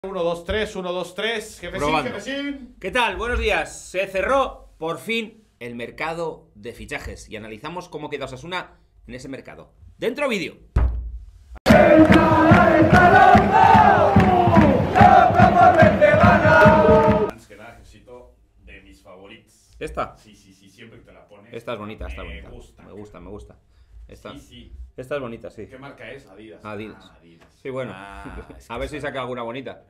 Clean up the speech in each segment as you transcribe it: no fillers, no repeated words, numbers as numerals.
1, 2, 3, 1, 2, 3. Jefecín, jefecín. ¿Qué tal? Buenos días. Se cerró por fin el mercado de fichajes y analizamos cómo queda Osasuna en ese mercado. Dentro vídeo. Antes que nada, jefecito, de mis favoritos. ¿Esta? Sí, siempre que te la pones. Esta es bonita, esta es bonita. Me gusta. Me gusta. Esta, Sí. esta es bonita, sí. ¿Qué marca es? Adidas. Adidas. Adidas. Sí, bueno. Es A ver si saca alguna bonita.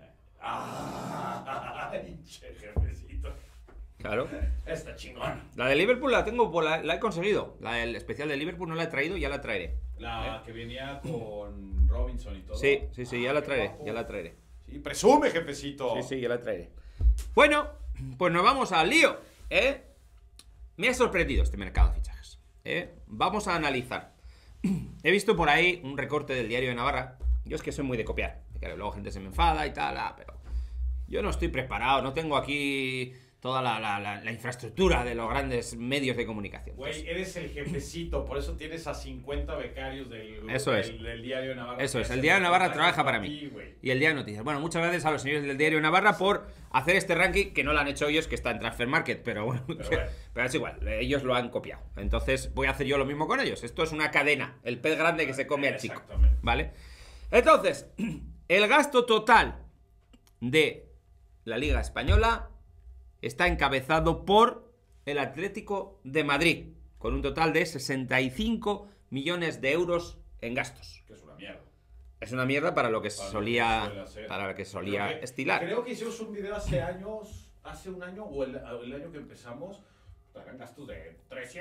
Che, jefecito. Claro. Está chingón. La de Liverpool la tengo, la he conseguido. La del especial de Liverpool no la he traído, ya la traeré. La que venía con Robinson y todo. Sí, ya la qué traeré, guapo. ya la traeré. Sí, presume, jefecito. Sí, ya la traeré. Bueno, pues nos vamos al lío, ¿eh? Me ha sorprendido este mercado de fichajes, ¿eh? Vamos a analizar. He visto por ahí un recorte del Diario de Navarra. Yo es que soy muy de copiar, que luego gente se me enfada y tal, pero yo no estoy preparado, no tengo aquí toda la infraestructura de los grandes medios de comunicación. Güey, eres el jefecito, por eso tienes a 50 becarios del Diario de Navarra. Eso es, el Diario de Navarra trabaja para mí. Y el Diario de Noticias. Bueno, muchas gracias a los señores del Diario de Navarra por hacer este ranking, que no lo han hecho ellos, que está en Transfer Market, pero bueno, pero es igual, ellos lo han copiado. Entonces voy a hacer yo lo mismo con ellos. Esto es una cadena, el pez grande que se come al chico. ¿Vale? Entonces, el gasto total de la Liga Española está encabezado por el Atlético de Madrid, con un total de 65 millones de euros en gastos. Que es una mierda. Es una mierda para lo que solía estilar. Creo que hicimos un video hace un año o el año que empezamos. Eran gastos de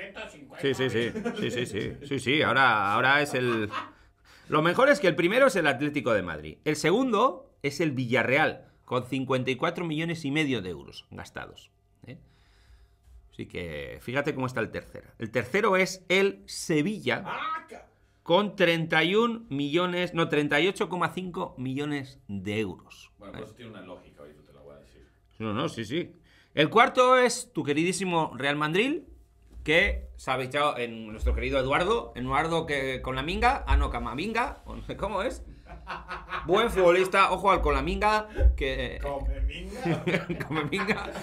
350. Sí. Ahora es el... Lo mejor es que el primero es el Atlético de Madrid. El segundo es el Villarreal, con 54 millones y medio de euros gastados, ¿eh? Así que fíjate cómo está el tercero. El tercero es el Sevilla, con 38,5 millones de euros. Bueno, pues eso tiene una lógica, ahorita te la voy a decir. No, sí. El cuarto es tu queridísimo Real Madrid, que se ha fichado en nuestro querido Eduardo que con la minga, Camavinga, o no sé cómo es. Buen futbolista, ojo al Colaminga, que... ¿Comeminga?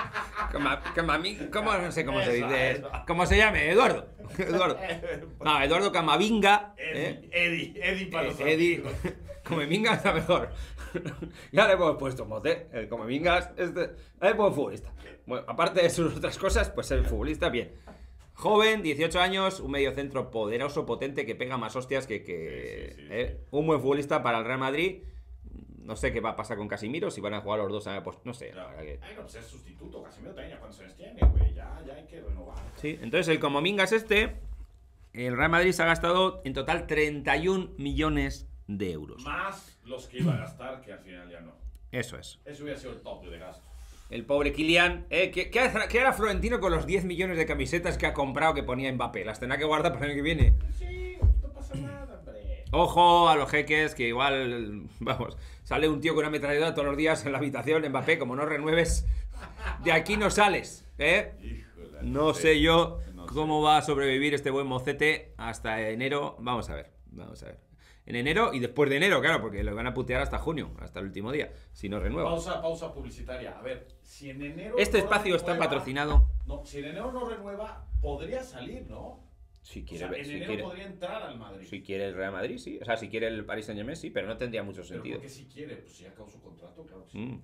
¿Cómo? No sé cómo se dice. ¿Cómo se llame? Eduardo. No, Eduardo Camavinga. Eddie para los Eddie. Comeminga está mejor. Ya le hemos puesto mote. El Comeminga es buen futbolista. Bueno, aparte de sus otras cosas, pues el futbolista bien. Joven, 18 años, un mediocentro poderoso, potente, que pega más hostias que un buen futbolista para el Real Madrid. No sé qué va a pasar con Casemiro, si van a jugar los dos, pues no sé. Claro. No, pues es sustituto. Casemiro también, ¿cuántos años tiene, güey? Ya hay que renovar. Sí, entonces el Comomingas el Real Madrid se ha gastado en total 31 millones de euros. Más los que iba a gastar, que al final ya no. Eso es. Eso hubiera sido el tope de gasto. El pobre Kylian, ¿qué hará Florentino con los 10 millones de camisetas que ha comprado que ponía Mbappé? ¿Las tendrá que guardar para el año que viene? Sí, no pasa nada, hombre. Ojo a los jeques, que igual, vamos, sale un tío con una ametralladora todos los días en la habitación, Mbappé, como no renueves, de aquí no sales, ¿eh? Híjole, no sé yo cómo va a sobrevivir este buen mocete hasta enero. Vamos a ver. En enero y después de enero, claro, porque lo van a putear hasta junio, hasta el último día, si no renueva. Pausa publicitaria. A ver, si en enero este espacio está patrocinado. No, si en enero no renueva, podría salir, ¿no? Si quiere, en enero podría entrar al Madrid. Si quiere el Real Madrid, sí. O sea, si quiere el Paris Saint-Germain, sí, pero no tendría mucho sentido. Porque si quiere, pues si acabó su contrato, claro que sí.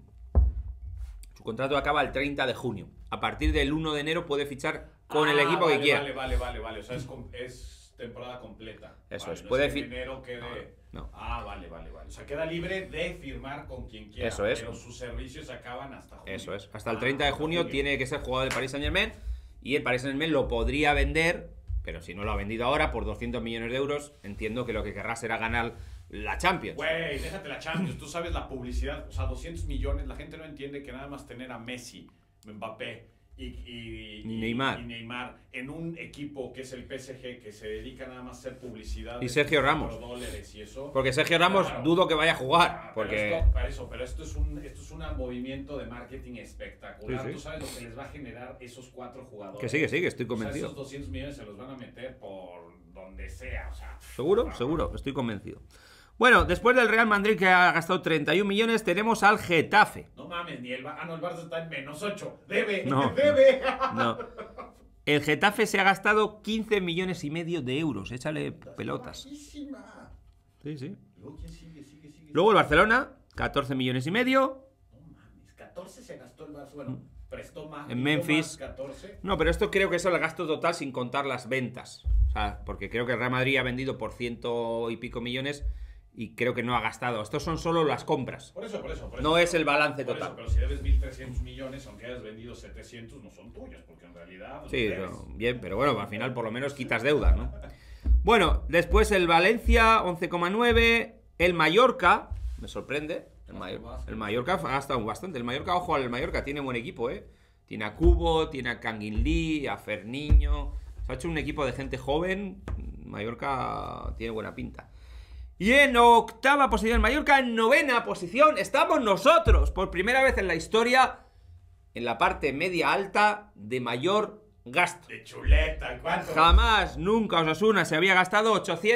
Su contrato acaba el 30 de junio. A partir del 1 de enero puede fichar con el equipo que quiera. Vale. O sea, es temporada completa. Eso es. No puede es que en enero quede... No. Vale. O sea, queda libre de firmar con quien quiera. Eso es. Pero sus servicios acaban hasta junio. Eso es. Hasta el 30 de junio tiene que ser jugador del Paris Saint-Germain. Y el Paris Saint-Germain lo podría vender, pero si no lo ha vendido ahora por 200 millones de euros, entiendo que lo que querrá será ganar la Champions. Güey, déjate la Champions. Tú sabes la publicidad. O sea, 200 millones. La gente no entiende que nada más tener a Messi, Mbappé y Neymar en un equipo que es el PSG, que se dedica nada más a hacer publicidad y Sergio Ramos, dólares y eso, porque Sergio Ramos dudo que vaya a jugar, porque pero esto es un movimiento de marketing espectacular. Sí. Tú sabes lo que les va a generar esos 4 jugadores. Que sigue, estoy convencido. O sea, esos 200 millones se los van a meter por donde sea, o sea, seguro, estoy convencido. Bueno, después del Real Madrid, que ha gastado 31 millones, tenemos al Getafe. No mames, ni el Barça está en -8. Debe, no, debe. No. El Getafe se ha gastado 15 millones y medio de euros. Échale pelotas. Bajísima. Sí, sí. Luego, ¿quién sigue? Luego el Barcelona, 14 millones y medio. No mames, 14 se gastó el Barça. Bueno, prestó más. En Memphis. Más 14. No, pero esto creo que es el gasto total sin contar las ventas. O sea, porque creo que el Real Madrid ha vendido por 100 y pico millones y creo que no ha gastado. Estos son solo las compras. Por eso. No es el balance por total. Eso, pero si debes 1.300 millones, aunque hayas vendido 700, no son tuyos, porque en realidad... Sí, bien, pero bueno, al final por lo menos quitas deuda, ¿no? Bueno, después el Valencia, 11,9. El Mallorca, me sorprende. El Mallorca ha gastado bastante. El Mallorca, ojo, el Mallorca tiene buen equipo, ¿eh? Tiene a Cubo, tiene a Kangin Lee, a Ferniño. Se ha hecho un equipo de gente joven. Mallorca tiene buena pinta. Y en octava posición el Mallorca, en novena posición estamos nosotros. Por primera vez en la historia, en la parte media alta de mayor gasto. De chuleta, ¿cuánto? Jamás, nunca Osasuna se había gastado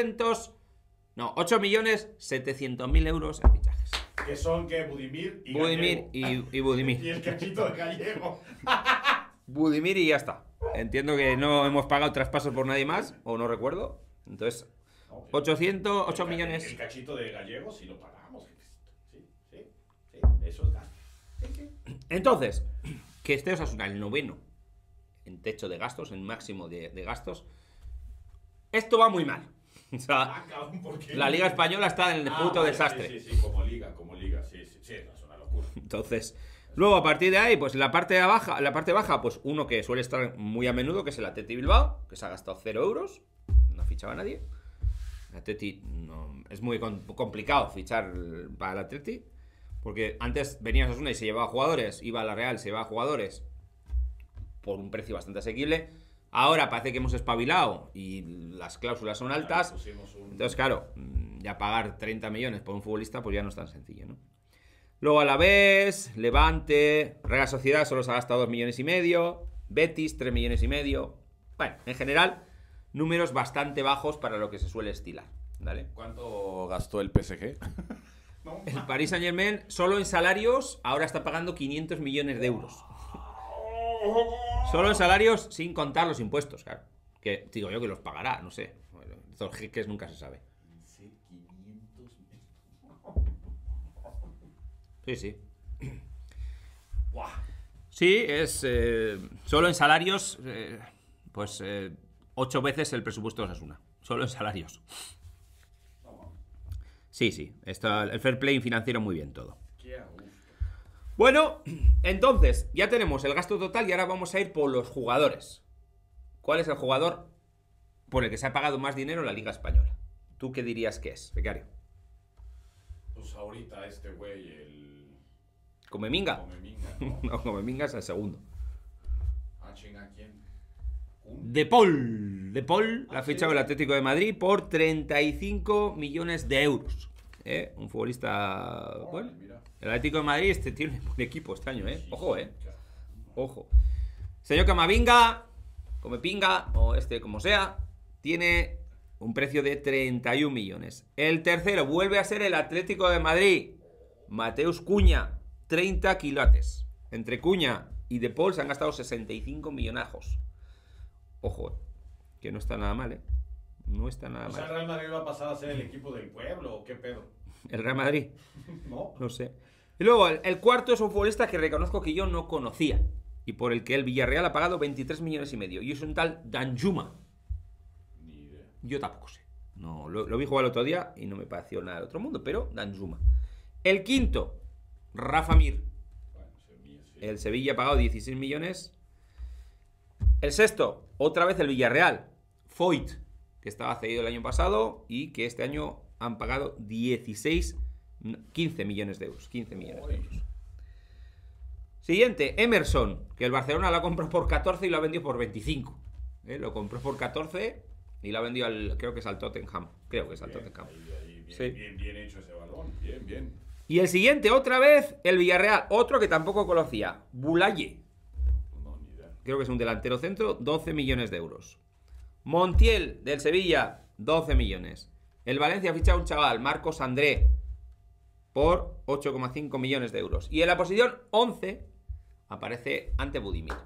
8.700.000 euros en fichajes. Que son que Budimir y Budimir y Budimir. Y el cachito de Gallego. Budimir y ya está. Entiendo que no hemos pagado traspasos por nadie más, o no recuerdo. Entonces, 8 millones. El cachito de Gallego sí lo pagamos. Sí, eso es gasto. Sí. Entonces, que esté Osasuna el noveno en techo de gastos, en máximo de gastos, esto va muy mal. O sea, la Liga Española está en el puto desastre. Sí, como liga, sí, es una locura. Entonces, luego a partir de ahí, pues la parte baja, pues uno que suele estar muy a menudo, que es el Atleti Bilbao, que se ha gastado 0 euros, no ha fichado a nadie. El Atleti es muy complicado fichar para el Atleti, porque antes venías a Osasuna y se llevaba jugadores, iba a la Real, se llevaba jugadores por un precio bastante asequible. Ahora parece que hemos espabilado y las cláusulas son altas. Entonces, claro, ya pagar 30 millones por un futbolista pues ya no es tan sencillo, ¿no? Luego Alavés, Levante, Real Sociedad solo se ha gastado 2 millones y medio, Betis 3 millones y medio. Bueno, en general, números bastante bajos para lo que se suele estilar, ¿vale? ¿Cuánto gastó el PSG? El Paris Saint-Germain solo en salarios ahora está pagando 500 millones de euros. Solo en salarios sin contar los impuestos, claro. Que digo yo que los pagará, no sé. Bueno, estos jeques nunca se sabe. Sí. Sí, es solo en salarios, pues 8 veces el presupuesto de Osasuna. Solo en salarios. Sí. Está el fair play financiero muy bien todo. Bueno, entonces, ya tenemos el gasto total y ahora vamos a ir por los jugadores. ¿Cuál es el jugador por el que se ha pagado más dinero en la Liga Española? ¿Tú qué dirías que es, becario? Pues ahorita este güey, el... ¿Comeminga? ¿no? No, Comeminga es el segundo. ¿Chinga quién? De Paul la ha fichado el Atlético de Madrid por 35 millones de euros. Un futbolista... Bueno, el Atlético de Madrid tiene un buen equipo este año, Ojo, Ojo. Señor Camavinga, Comepinga, o como sea, tiene un precio de 31 millones. El tercero vuelve a ser el Atlético de Madrid. Mateus Cunha, 30 quilates. Entre Cunha y De Paul se han gastado 65 millonajos. Ojo, que no está nada mal, No está nada mal. O sea, ¿el Real Madrid va a pasar a ser el equipo del pueblo o qué pedo? ¿El Real Madrid? No sé. Y luego, el cuarto es un futbolista que reconozco que yo no conocía y por el que el Villarreal ha pagado 23 millones y medio. Y es un tal Danjuma. Ni idea. Yo tampoco sé. No, lo vi jugar el otro día y no me pareció nada del otro mundo, pero Danjuma. El quinto, Rafa Mir. Bueno, sí. El Sevilla ha pagado 16 millones. El sexto, otra vez el Villarreal. Foyt, que estaba cedido el año pasado y que este año han pagado 15 millones de euros. 15 millones de euros. Siguiente, Emerson, que el Barcelona lo ha comprado por 14 y lo ha vendido por 25. Lo compró por 14 y lo ha vendido creo que es al Tottenham. Tottenham. Bien hecho ese balón. Bien. Y el siguiente, otra vez, el Villarreal. Otro que tampoco conocía. Boulaye. No, ni idea. Creo que es un delantero centro, 12 millones de euros. Montiel, del Sevilla, 12 millones. El Valencia ha fichado a un chaval, Marcos André, por 8,5 millones de euros. Y en la posición 11 aparece Ante Budimir.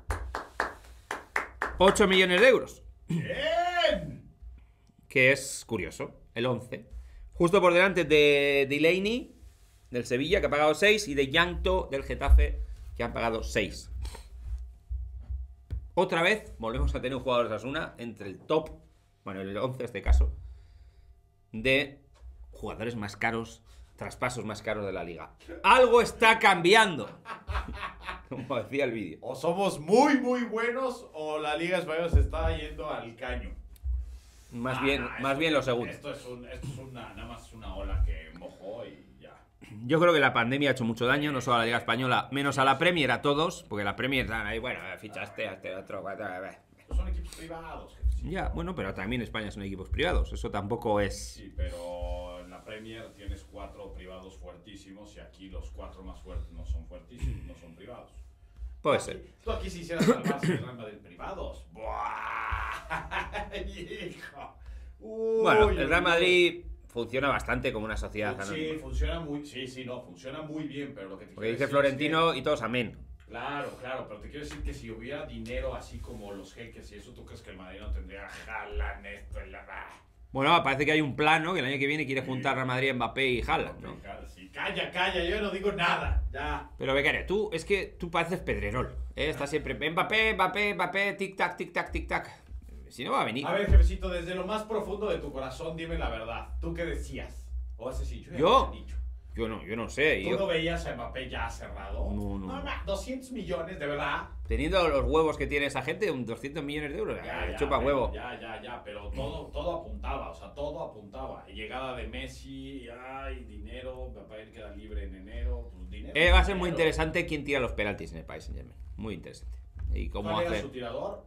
8 millones de euros. ¡Bien! Que es curioso, el 11. Justo por delante de Delaney, del Sevilla, que ha pagado 6, y de Llanto, del Getafe, que han pagado 6. Otra vez volvemos a tener un jugador de Osasuna entre el top, bueno, el 11 en este caso, de jugadores más caros, traspasos más caros de la liga. Algo está cambiando, como decía el vídeo. O somos muy, muy buenos, o la Liga Española se está yendo al caño. Más bien lo segundo. Esto es nada más una ola que mojó y ya. Yo creo que la pandemia ha hecho mucho daño, no solo a la Liga Española, menos a la Premier, a todos, porque la Premier están ahí, bueno, fichaste a este otro. Son equipos privados. Ya, bueno, pero también España son equipos privados, eso tampoco es... Sí, pero en la Premier tienes 4 privados fuertísimos y aquí los 4 más fuertes no son fuertísimos, no son privados. Puede ser. Tú aquí si hicieras al Barça y el Real Madrid privados. ¡Buah! ¡Hijo! Bueno, el Real Madrid funciona bastante como una sociedad. Sí, funciona muy... funciona muy bien, pero lo que te porque dice Florentino es que... y todos amén. Claro, pero te quiero decir que si hubiera dinero así como los jeques y eso, ¿tú crees que el Madrid no tendría Haaland, esto y la... Bueno, parece que hay un plan, ¿no? Que el año que viene quiere juntar Real Madrid, Mbappé y Haaland, ¿no? Sí, calla, yo no digo nada, ya. Pero Becaria, es que tú pareces Pedrerol, ¿eh? Estás siempre Mbappé, tic-tac, tic-tac, tic-tac. Si no va a venir. A ver, jefecito, desde lo más profundo de tu corazón, dime la verdad. ¿Tú qué decías? ¿O has dicho? ¿Yo no sé. ¿Tú no veías a Mbappé ya cerrado? No. 200 millones, de verdad. Teniendo los huevos que tiene esa gente, 200 millones de euros. Chupa huevo. Ya, pero todo apuntaba, todo apuntaba. Llegada de Messi, dinero, Mbappé queda libre en enero, pues dinero. Va a ser muy interesante quién tira los penaltis en el Paris Saint-Germain. Muy interesante. Y cómo ¿Cuál era su tirador?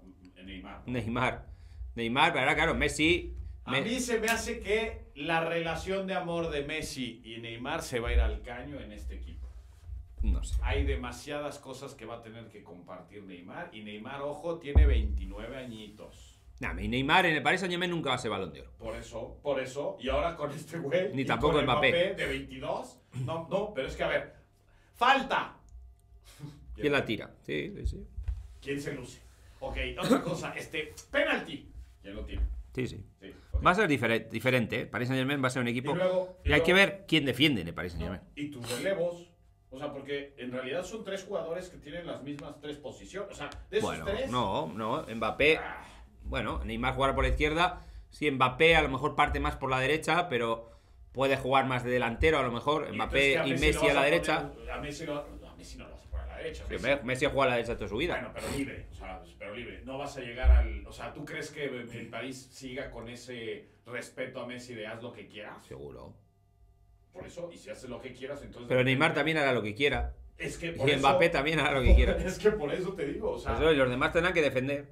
Neymar, pero ahora claro, Messi... A mí se me hace que la relación de amor de Messi y Neymar se va a ir al caño en este equipo. No sé. Hay demasiadas cosas que va a tener que compartir Neymar. Y Neymar, ojo, tiene 29 añitos. Mi Neymar en el Paris Saint-Germain nunca va a ser Balón de Oro. Por eso. Y ahora con este güey. Ni tampoco con Mbappé. De 22. No, pero es que a ver. ¡Falta! ¿Quién la tira? Sí. ¿Quién se luce? Ok, otra cosa. Penalti. ¿Quién lo tira? Sí. Okay. Va a ser diferente, ¿eh? Paris Saint-Germain va a ser un equipo... Y hay que ver quién defiende en el Paris Saint-Germain. Y tus relevos... O sea, porque en realidad son 3 jugadores que tienen las mismas 3 posiciones. O sea, de esos 3... No, Mbappé... Bueno, Neymar jugará por la izquierda. Sí, Mbappé a lo mejor parte más por la derecha, pero puede jugar más de delantero a lo mejor. Mbappé y Messi a la derecha. A Messi no lo vas a poner a la derecha. Sí, Messi ha jugado a la derecha toda su vida. Bueno, pero libre. No vas a llegar al... O sea, ¿tú crees que el París siga con ese respeto a Messi de haz lo que quieras? Seguro. Por eso, y si haces lo que quieras, entonces... Pero Neymar también hará lo que quiera. Es que y Mbappé también hará lo que quiera. Es que por eso te digo, o sea... Eso, y los demás tendrán que defender.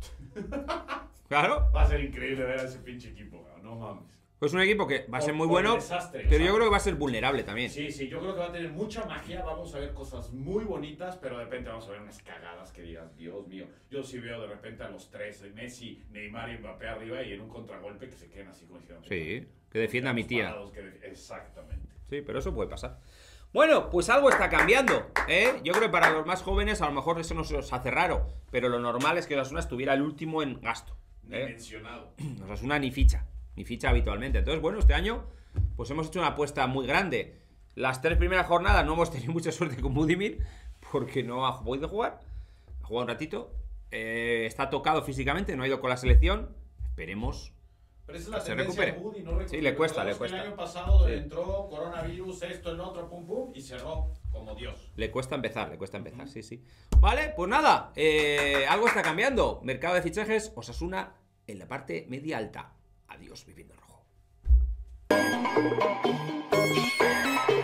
Claro. Va a ser increíble ver a ese pinche equipo, no mames. Pues un equipo que va a ser muy bueno, desastre, pero yo creo que va a ser vulnerable también. Sí, yo creo que va a tener mucha magia, vamos a ver cosas muy bonitas, pero de repente vamos a ver unas cagadas que digas, Dios mío. Yo sí veo de repente a los 3, Messi, Neymar y Mbappé arriba y en un contragolpe que se queden así como diciendo... Sí, que defienda a mi tía. Exactamente. Sí, pero eso puede pasar. Bueno, pues algo está cambiando, ¿eh? Yo creo que para los más jóvenes a lo mejor eso no se os hace raro, pero lo normal es que Osasuna estuviera el último en gasto. Mencionado. Osasuna ni ficha habitualmente. Entonces, bueno, este año pues hemos hecho una apuesta muy grande. Las 3 primeras jornadas no hemos tenido mucha suerte con Budimir porque no ha podido jugar. Ha jugado un ratito. Está tocado físicamente, no ha ido con la selección. Esperemos pero esa es la que se recupere. Woody, no sí, le cuesta. El año pasado entró coronavirus, esto, el otro, pum, y cerró como Dios. Le cuesta empezar, sí. Vale, pues nada, algo está cambiando. Mercado de fichajes, Osasuna en la parte media alta. Adiós, viviendo rojo.